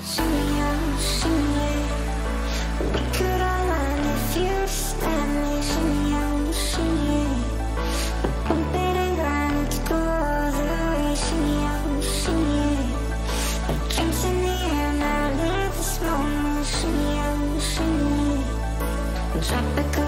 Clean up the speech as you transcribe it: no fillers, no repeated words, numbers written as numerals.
shimmy out, shimmy yeah. We could align if you stand me, shimmy out, shimmy yeah. Bump it and grind to go all the way, shimmy out, shimmy yeah. The drinks in the air, now live this moment, shimmy out, shimmy yeah. Tropical